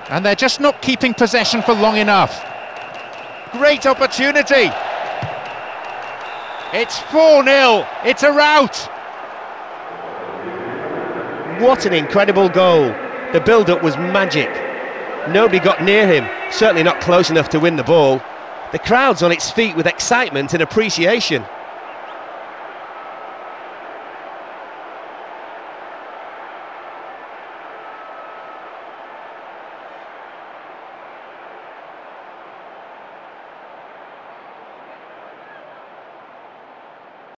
And they're just not keeping possession for long enough. Great opportunity. It's 4-0, it's a rout. What an incredible goal. The build-up was magic. Nobody got near him, certainly not close enough to win the ball. The crowd's on its feet with excitement and appreciation.